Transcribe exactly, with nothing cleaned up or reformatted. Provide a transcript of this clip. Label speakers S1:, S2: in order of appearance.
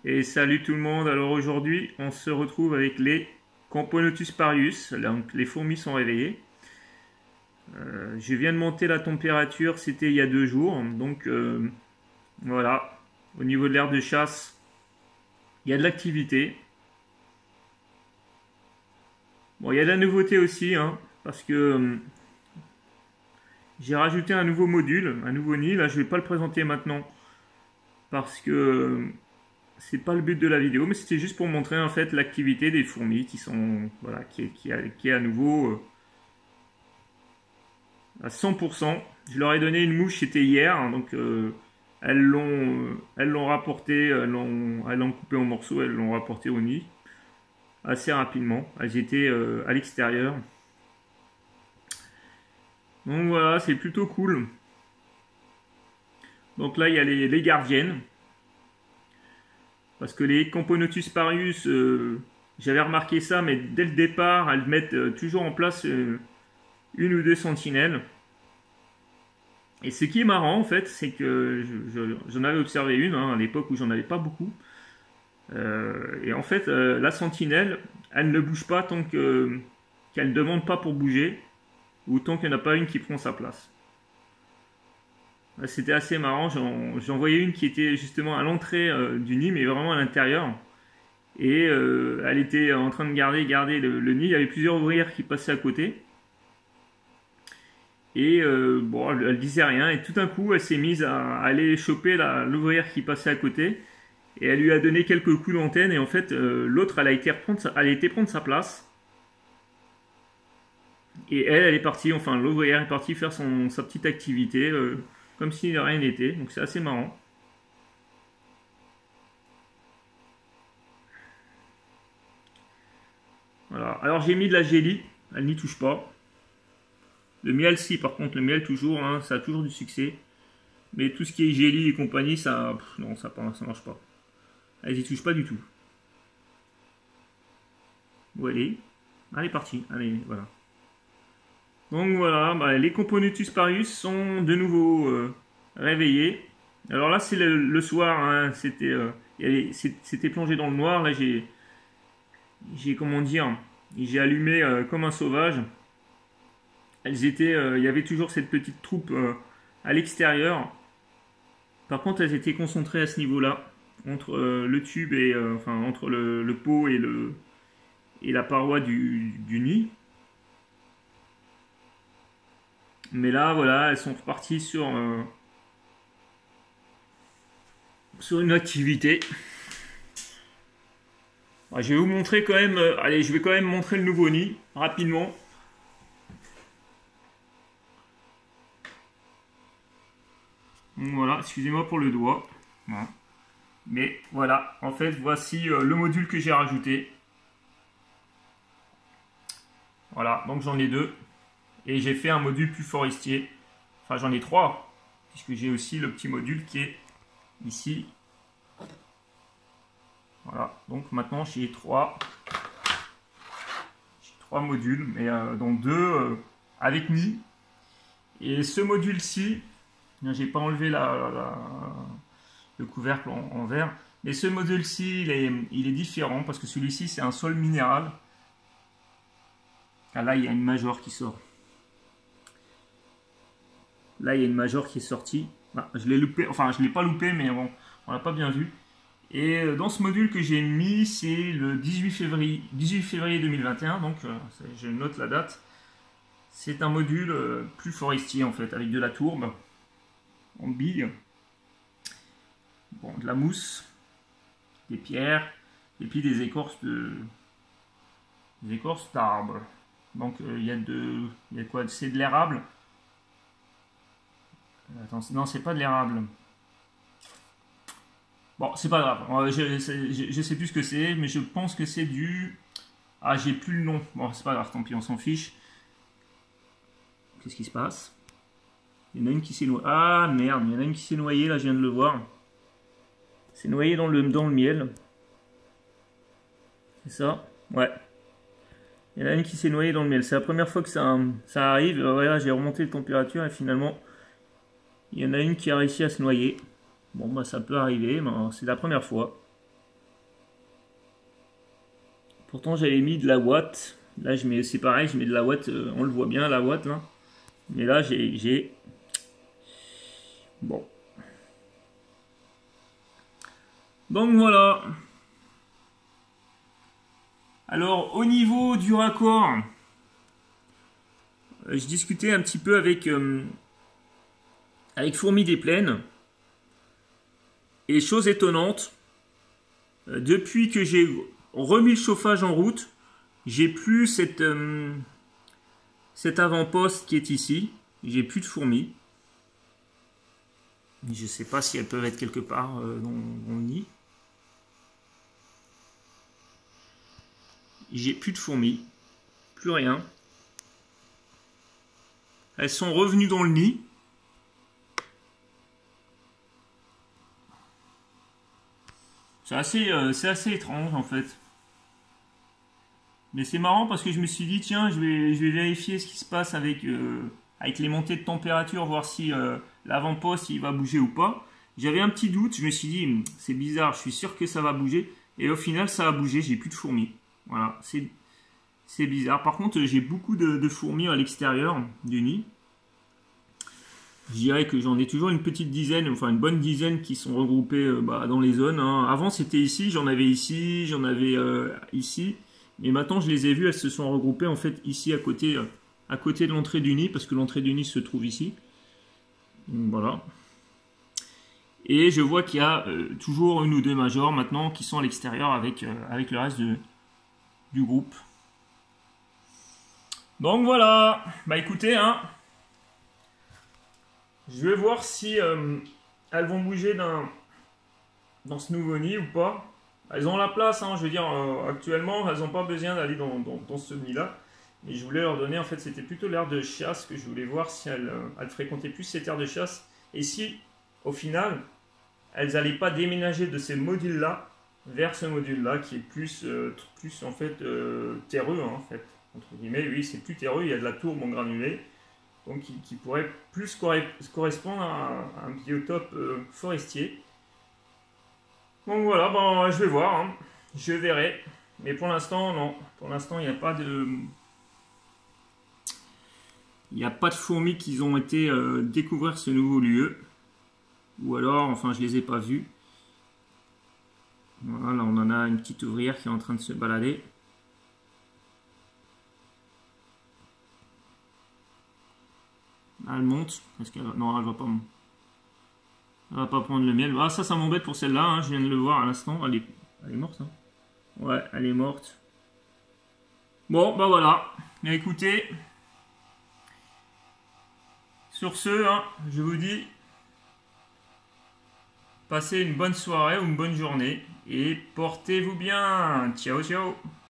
S1: Et salut tout le monde, alors aujourd'hui on se retrouve avec les Camponotus parius, donc les fourmis sont réveillées. Euh, je viens de monter la température, c'était il y a deux jours, donc euh, voilà, au niveau de l'aire de chasse, il y a de l'activité. Bon, il y a de la nouveauté aussi, hein, parce que euh, j'ai rajouté un nouveau module, un nouveau nid, là je ne vais pas le présenter maintenant, parce que... Euh, c'est pas le but de la vidéo, mais c'était juste pour montrer en fait l'activité des fourmis qui sont, voilà, qui est, qui est, qui est à nouveau euh, à cent pour cent. Je leur ai donné une mouche, c'était hier, hein, donc euh, elles l'ont, euh, elles l'ont rapporté, elles l'ont, elles l'ont coupé en morceaux, elles l'ont rapporté au nid assez rapidement. Elles étaient euh, à l'extérieur. Donc voilà, c'est plutôt cool. Donc là, il y a les, les gardiennes. Parce que les Camponotus parius, euh, j'avais remarqué ça, mais dès le départ, elles mettent euh, toujours en place euh, une ou deux sentinelles. Et ce qui est marrant, en fait, c'est que j'en avais observé une, hein, à l'époque où j'en avais pas beaucoup. Euh, et en fait, euh, la sentinelle, elle ne bouge pas tant que, qu'elle ne demande pas pour bouger, ou tant qu'il n'y en a pas une qui prend sa place. C'était assez marrant, j'en voyais une qui était justement à l'entrée euh, du nid, mais vraiment à l'intérieur. Et euh, elle était en train de garder, garder le, le nid, il y avait plusieurs ouvrières qui passaient à côté. Et euh, bon, elle, elle disait rien, et tout d'un coup, elle s'est mise à, à aller choper l'ouvrière qui passait à côté. Et elle lui a donné quelques coups d'antenne, et en fait, euh, l'autre, elle, a été reprendre sa, elle a été prendre sa place. Et elle, elle est partie, enfin l'ouvrière est partie faire son, sa petite activité. Euh, comme si rien n'était, donc c'est assez marrant. Voilà, alors j'ai mis de la gélie, elle n'y touche pas. Le miel si, par contre le miel toujours, hein, ça a toujours du succès. Mais tout ce qui est gélie et compagnie, ça, pff, non, ça, ça marche pas. Elle n'y touche pas du tout. Où elle est? Elle est partie, allez, voilà. Donc voilà, bah, les Camponotus parius sont de nouveau euh, réveillés. Alors là, c'est le, le soir, hein, c'était euh, c'était plongé dans le noir. Là, j'ai, j'ai comment dire, j'ai allumé euh, comme un sauvage. Elles étaient, euh, il y avait toujours cette petite troupe euh, à l'extérieur. Par contre, elles étaient concentrées à ce niveau-là, entre euh, le tube et, euh, enfin, entre le, le pot et le et la paroi du, du nid. Mais là, voilà, elles sont reparties sur, euh, sur une activité. Alors, je vais vous montrer quand même, euh, allez, je vais quand même montrer le nouveau nid, rapidement. Voilà, excusez-moi pour le doigt. Voilà. Mais voilà, en fait, voici euh, le module que j'ai rajouté. Voilà, donc j'en ai deux. Et j'ai fait un module plus forestier. Enfin, j'en ai trois. Puisque j'ai aussi le petit module qui est ici. Voilà. Donc maintenant, j'ai trois. J'ai trois modules. Mais euh, dont deux euh, avec nid. Et ce module-ci, j'ai pas enlevé la, la, la, le couvercle en, en verre. Mais ce module-ci, il est, il est différent. Parce que celui-ci, c'est un sol minéral. Ah, là, il y a une major qui sort. Là, il y a une major qui est sortie. Ah, je l'ai loupé, enfin, je ne l'ai pas loupé, mais bon, on l'a pas bien vu. Et dans ce module que j'ai mis, c'est le dix-huit février, dix-huit février deux mille vingt et un, donc je note la date. C'est un module plus forestier, en fait, avec de la tourbe en bille. Bon, de la mousse, des pierres, et puis des écorces de... des écorces d'arbres. Donc, il y a de... il y a quoi? C'est de l'érable. Attends, non, c'est pas de l'érable. Bon, c'est pas grave. Je, je, je sais plus ce que c'est, mais je pense que c'est du... Ah, j'ai plus le nom. Bon, c'est pas grave, tant pis, on s'en fiche. Qu'est-ce qui se passe? Il y en a une qui s'est noyée. Ah, merde, il y en a une qui s'est noyée, là, je viens de le voir. C'est noyé dans le, dans le miel. C'est ça? Ouais. Il y en a une qui s'est noyée dans le miel. C'est la première fois que ça, ça arrive. Voilà, j'ai remonté la température et finalement... il y en a une qui a réussi à se noyer. Bon, bah ça peut arriver, mais c'est la première fois. Pourtant j'avais mis de la ouate. Là je mets, c'est pareil, je mets de la ouate, euh, on le voit bien la ouate là. Mais là j'ai... Bon. Donc voilà. Alors au niveau du raccord, euh, je discutais un petit peu avec, euh, avec Fourmi des Plaines. Et chose étonnante, euh, depuis que j'ai remis le chauffage en route, j'ai plus cette, euh, cet avant-poste qui est ici. J'ai plus de fourmis. Je ne sais pas si elles peuvent être quelque part euh, dans, dans le nid. J'ai plus de fourmis. Plus rien. Elles sont revenues dans le nid. C'est assez, euh, c'est assez étrange en fait. Mais c'est marrant parce que je me suis dit, tiens, je vais, je vais vérifier ce qui se passe avec, euh, avec les montées de température, voir si euh, l'avant-poste il va bouger ou pas. J'avais un petit doute, je me suis dit, c'est bizarre, je suis sûr que ça va bouger. Et au final, ça a bougé, j'ai plus de fourmis. Voilà, c'est c'est bizarre. Par contre, j'ai beaucoup de, de fourmis à l'extérieur du nid. Je dirais que j'en ai toujours une petite dizaine, enfin une bonne dizaine qui sont regroupées euh, bah, dans les zones. Hein. Avant c'était ici, j'en avais ici, j'en avais euh, ici. Mais maintenant je les ai vues, elles se sont regroupées en fait ici à côté, euh, à côté de l'entrée du nid, parce que l'entrée du nid se trouve ici. Donc voilà. Et je vois qu'il y a euh, toujours une ou deux majors maintenant qui sont à l'extérieur avec, euh, avec le reste de, du groupe. Donc voilà. Bah écoutez, hein. Je vais voir si euh, elles vont bouger dans, dans ce nouveau nid ou pas. Elles ont la place, hein, je veux dire, euh, actuellement, elles n'ont pas besoin d'aller dans, dans, dans ce nid-là. Mais je voulais leur donner, en fait, c'était plutôt l'aire de chasse que je voulais voir si elles, euh, elles fréquentaient plus cette aire de chasse. Et si, au final, elles n'allaient pas déménager de ces modules-là vers ce module-là qui est plus, euh, plus en fait, euh, terreux, hein, en fait. Entre guillemets, oui, c'est plus terreux, il y a de la tourbe en granulé. Donc qui, qui pourrait plus correspondre à un, à un biotope euh, forestier. Donc voilà, ben, je vais voir, hein. Je verrai. Mais pour l'instant, non. Pour l'instant, il n'y a pas de... Il n'y a pas de fourmis qui ont été euh, découvrir ce nouveau lieu. Ou alors, enfin, je les ai pas vus. Voilà, là, on en a une petite ouvrière qui est en train de se balader. Elle monte, parce qu'elle non, elle va pas, elle va pas prendre le miel. Ah, ça, ça m'embête pour celle-là. Hein. Je viens de le voir à l'instant. Elle est, elle est morte. Hein. Ouais, elle est morte. Bon, bah voilà. Mais écoutez, sur ce, hein, je vous dis, passez une bonne soirée ou une bonne journée et portez-vous bien. Ciao, ciao.